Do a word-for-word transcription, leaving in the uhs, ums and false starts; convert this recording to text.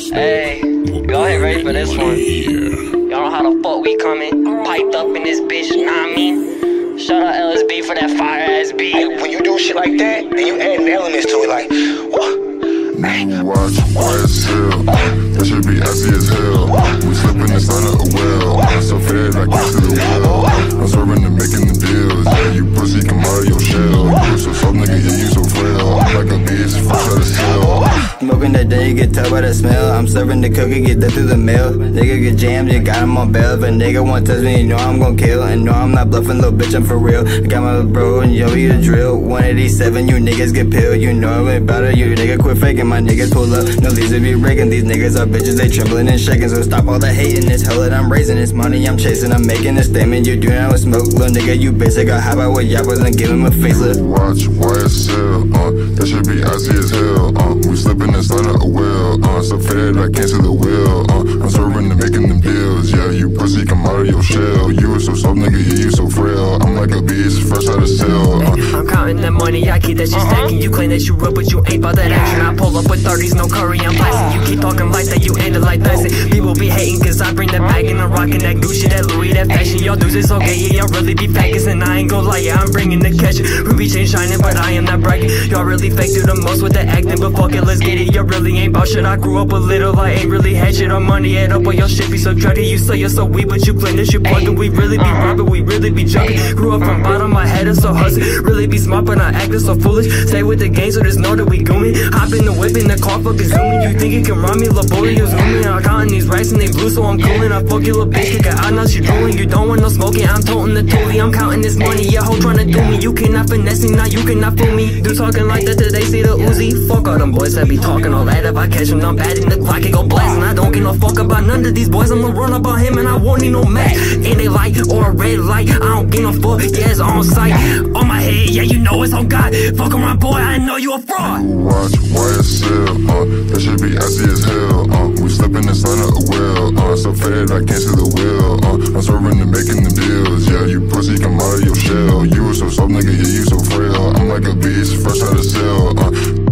Hey, go ahead, ready for this one. Y'all know how the fuck we coming. Piped up in this bitch, you know what I mean? Shout out L S B for that fire ass beat. Hey, when you do shit like that, and you add elements to it, like, what? You watch Y S L, that should be assy as hell. We slipping inside of a well, I'm so fed I can't see the well. I'm swerving and making the deals, yeah, you pussy come out of your shell. You so soft nigga, yeah, you so frail. I'm like a bitch, fresh out of cell. Smoking that day, you get tell by the smell. I'm serving the cookie, get that through the mail. Nigga get jammed, you got him on bail. If a nigga want to touch me, you know I'm gon' kill. And no, I'm not bluffing, little bitch, I'm for real. I got my bro, and yo, you the drill. one eighty-seven, you niggas get peeled. You know I'm about it, you nigga quit faking. My niggas pull up, no, these would be rigging. These niggas are bitches, they trembling and shaking. So stop all the hating, this hell that I'm raising. This money I'm chasing, I'm making a statement. You do not with smoke, little nigga, you basic. I hop out with yappers and give him a facelift. Watch Y S L, uh, that should be assy as hell. Uh, we slipping inside of a well, uh, so fed I can't see the wheel. Uh, I'm swerving and making them deals, yeah, you pussy come out of your shell. You was so soft nigga, yeah, you so frail. I'm like a beast, fresh out of cell. Uh, I'm counting that money, I keep that shit stacking. You claim that you real, but you ain't about that action. I pull up with thirties, no curry, I'm blasting. You keep talking like that, you ended like Tyson. People be hating cause I bring that bag and I'm rocking that Gucci, that Louis, that fashion. Y'all dudes is okay, yeah, y'all really be fakers. And I ain't gon' lie, yeah, I'm bringing the cash. Ruby chain shining, but I am not bragging. Y'all really fake do the most with the acting, but fuck it, let's get it. Y'all really ain't bout shit, I grew up a little, I ain't really had shit. Our money add up, but y'all shit be subtracted. You say you're so weak, but you claim that you plugging. We really be robbing, we really be jumping. Grew up from bottom, my head is so hustling. Really be smart, but not acting so foolish. Stay with the game, so there's no that we gooming. Hop in the whip, in the car, fucking zooming. You think you can run me, little boy, you zooming. I'm counting these racks and they blue, so I'm cooling. I fuck you, little bitch, kick her out, now she drooling. You don't want no smoking, I'm toting the toolie. I'm counting this money, yeah, hoe trying to do me. You cannot finesse me, now you cannot fool me. Do talking like that, today see the Uzi. Fuck all them boys that be talking all that. If I catch them, I'm batting the clock, it go blasting. I don't give no fuck about none of these boys. I'ma run about him and I won't need no match. Ain't a light or a red light, I don't give no fuck, yeah, it's on sight. On my head, yeah, you know it's on God. Fuck around, boy, I know you a fraud. You watch Y S L, uh, that should be assy as hell. Uh, we slipping inside of a well, uh, so fed I can't see the wheel. Uh, I'm swerving and making the deals, yeah, you pussy come out of your shell. You was so soft nigga, yeah, you so frail. I'm like a beast, fresh out of cell. Uh,